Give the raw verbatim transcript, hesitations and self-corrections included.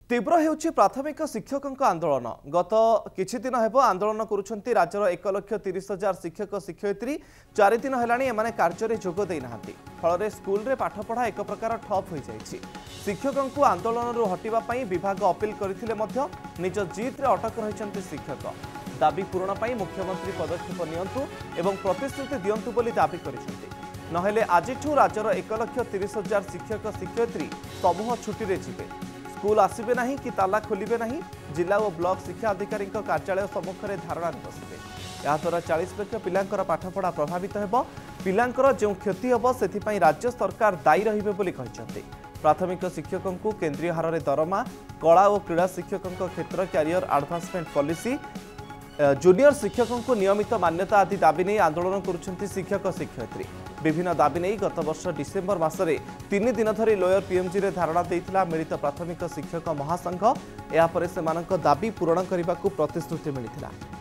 तीव्र हेउछि प्राथमिक शिक्षक आंदोलन गत किछि दिन हेबो आंदोलन करुछंती राज्यर एक लाख तीस हजार शिक्षक शिक्षयित्री चारि दिन हेलाणी एमाने कार्य रे जोग देई नाहांती फल स्कूल रे पाठ पढ़ा एक प्रकार ठप हो जाइछि। शिक्षक आंदोलन रु हटिबा पई विभाग अपील करथिले मध्य निज जीत रे अटक रहिछंती शिक्षक दाबी पूरण पई मुख्यमंत्री पदक्षेप नियंतु एवं प्रतिश्रुति दियंतु बोली दाबी करिसेंती नहेले आजिठू राज्यर एक लाख तीस हजार शिक्षक शिक्षयित्री समूह छुट्टी रे जिबे स्कूल आसबे नहीं कि ताला खोलिबे नहीं जिला और ब्लॉक शिक्षा अधिकारी कार्यालय सम्मुख में धारणा बसबे याद्वारा चालीस लक्ष पिलांकर पाठपढ़ा प्रभावित हेबो पिलांकर जो क्षति हेबो सेथिपई राज्य सरकार दायी रहिबे बोली कहिसंते। प्राथमिक शिक्षकों को केंद्रीय हार में दरमा कला और क्रीड़ा शिक्षकों क्षेत्र कैरियर एडवांसमेंट पॉलिसी जूनियर शिक्षकों को नियमित मान्यता आदि दाबी नहीं आंदोलन करुछंती शिक्षक शिक्षयित्री विभिन्न दाबी नहीं गत वर्ष डिसेम्बर मासरे तीन दिन धरी लोयर पीएमजी रे धारणा देइथिला मिलित प्राथमिक शिक्षक महासंघ यापर से दाबी पूरण करने को प्रतिश्रुति मिलिथिला।